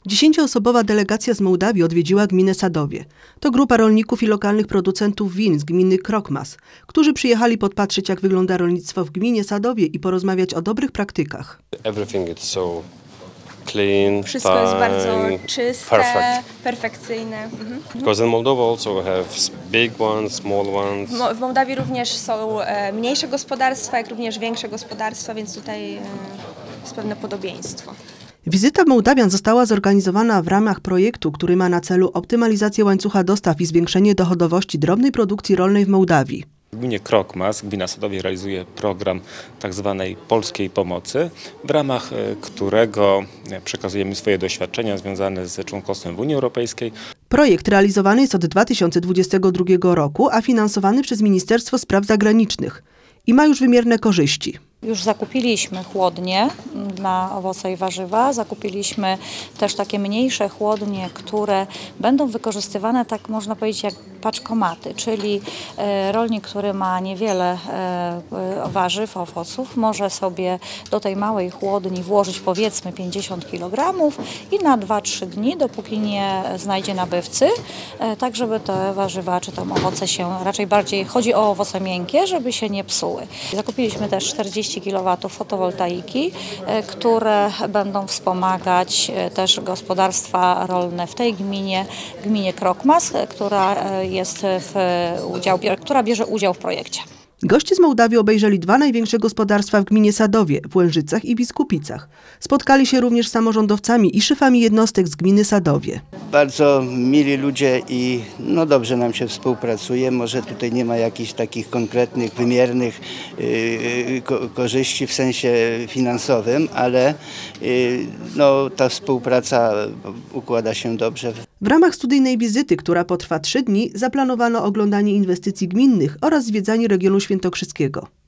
10-osobowa delegacja z Mołdawii odwiedziła gminę Sadowie. To grupa rolników i lokalnych producentów win z gminy Krokmas, którzy przyjechali podpatrzeć, jak wygląda rolnictwo w gminie Sadowie i porozmawiać o dobrych praktykach. Clean, wszystko jest bardzo czyste, perfekcyjne. Because in Moldova also we have big ones, small ones. W Mołdawii również są mniejsze gospodarstwa, jak również większe gospodarstwa, więc tutaj jest pewne podobieństwo. Wizyta Mołdawian została zorganizowana w ramach projektu, który ma na celu optymalizację łańcucha dostaw i zwiększenie dochodowości drobnej produkcji rolnej w Mołdawii. W gminie Krokmas gmina Sadowie realizuje program tzw. polskiej pomocy, w ramach którego przekazujemy swoje doświadczenia związane z członkostwem w Unii Europejskiej. Projekt realizowany jest od 2022 roku, a finansowany przez Ministerstwo Spraw Zagranicznych i ma już wymierne korzyści. Już zakupiliśmy chłodnie dla owoce i warzywa, zakupiliśmy też takie mniejsze chłodnie, które będą wykorzystywane, tak można powiedzieć, jak paczkomaty, czyli rolnik, który ma niewiele warzyw, owoców, może sobie do tej małej chłodni włożyć powiedzmy 50 kg i na 2-3 dni, dopóki nie znajdzie nabywcy, tak żeby te warzywa czy tam owoce się, raczej bardziej chodzi o owoce miękkie, żeby się nie psuły. Zakupiliśmy też 40 kW fotowoltaiki, które będą wspomagać też gospodarstwa rolne w tej gminie Krokmas, która bierze udział w projekcie. Goście z Mołdawii obejrzeli 2 największe gospodarstwa w gminie Sadowie, w Łężycach i Biskupicach. Spotkali się również z samorządowcami i szefami jednostek z gminy Sadowie. Bardzo mili ludzie i dobrze nam się współpracuje. Może tutaj nie ma jakichś takich konkretnych, wymiernych korzyści w sensie finansowym, ale ta współpraca układa się dobrze. W ramach studyjnej wizyty, która potrwa 3 dni, zaplanowano oglądanie inwestycji gminnych oraz zwiedzanie regionu świętokrzyskiego.